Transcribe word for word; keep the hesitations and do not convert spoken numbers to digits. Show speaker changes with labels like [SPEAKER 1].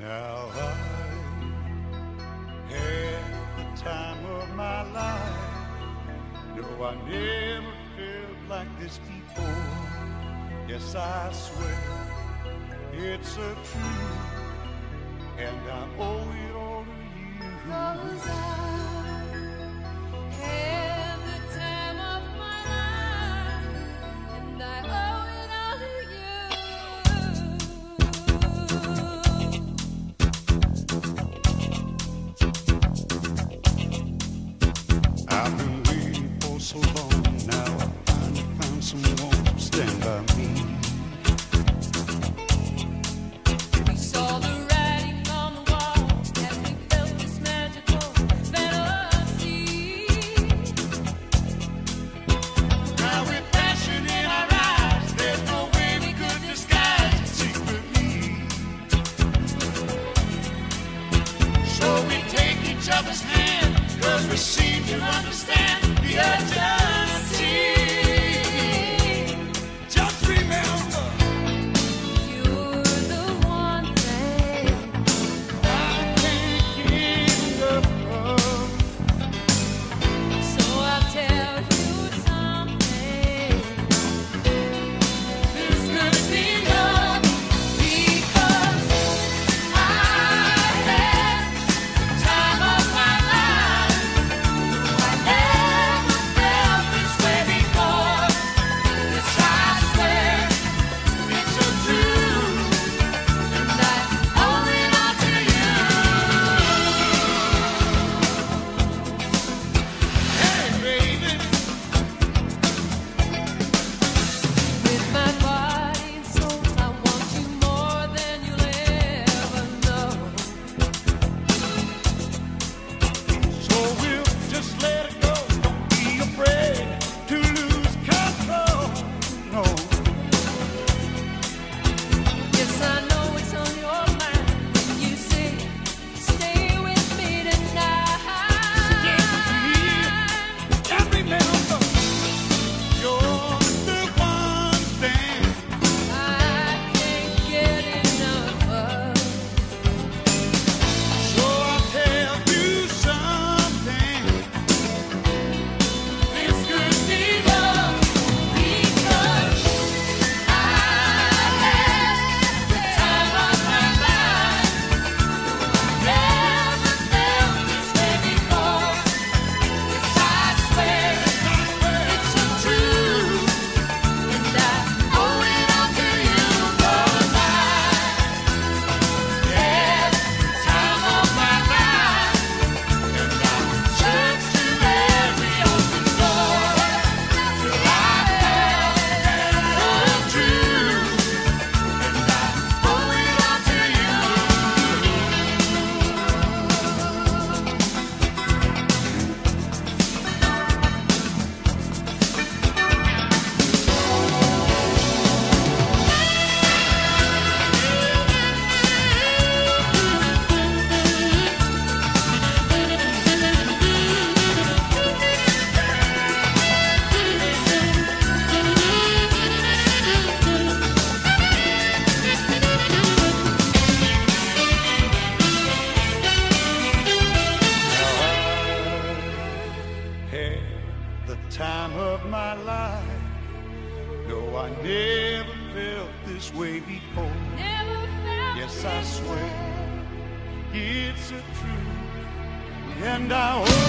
[SPEAKER 1] Now I had the time of my life. No, I never felt like this before. Yes, I swear it's a truth, and I owe it all to you.
[SPEAKER 2] 'Cause I had the time of my life, and I owe it all to you.
[SPEAKER 1] I've been waiting for so long. Now I finally found someone to stand by me.
[SPEAKER 2] We saw the writing on the wall as we felt this magical fantasy.
[SPEAKER 1] Now with passion in our eyes, there's no way we could disguise it secretly. So we take each other's hand, 'cause we seem to understand the urgency. Just remember,
[SPEAKER 2] You're the one thing
[SPEAKER 1] I can't get enough of.
[SPEAKER 2] so I'll tell you something.
[SPEAKER 1] This could be love,
[SPEAKER 2] Because I had the time of my life. I never felt this way before. Yes, I swear
[SPEAKER 1] it's so true.
[SPEAKER 2] and I owe it all to you.
[SPEAKER 1] Hey, baby.
[SPEAKER 2] With my body and soul, I want you more than you'll ever know.
[SPEAKER 1] So we'll just let it go. Don't be afraid to lose control. No,
[SPEAKER 2] Yes, I know it's on your mind when you say, stay with me tonight.
[SPEAKER 1] and remember, you're the one thing
[SPEAKER 2] I can't get enough of.
[SPEAKER 1] So I'll tell you something. This could be love,
[SPEAKER 2] Because I had the time of my life. Never felt this way before. Yes, I swear it's so true, and I owe it all to you. 'Cause I had the time of my life, and I searched through every open door till I found the truth, and I owe it all to you.
[SPEAKER 1] had the time of my life. No, I never felt this way before.
[SPEAKER 2] Never felt
[SPEAKER 1] Yes, I
[SPEAKER 2] this
[SPEAKER 1] swear
[SPEAKER 2] way.
[SPEAKER 1] it's a truth, and I hope